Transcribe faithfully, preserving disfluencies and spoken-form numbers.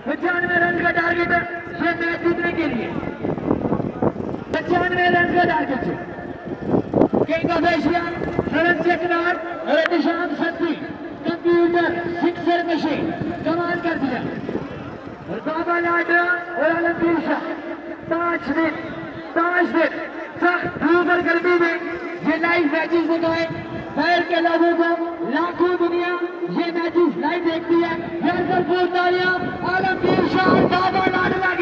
पचानवे रन का टारगेट है ये मैच जीतने के लिए। पचानवे रन का टारगेट है। किंग ऑफ एशिया हरन चेकनार और निशांत सत्ती कंप्यूटर सिक्सर मशीन कमाल कर दिया। और बाबा लाडा और आलमगीर शाह पांच दिन पांच दिन सख्त धूप और गर्मी में ये लाइव मैचेस दिखाए। शहर के लोगों को लाखों दुनिया ये मैचेस लाइव देखती है। भरपूर तालियां आलमगीर शाह और बाबा लाडा।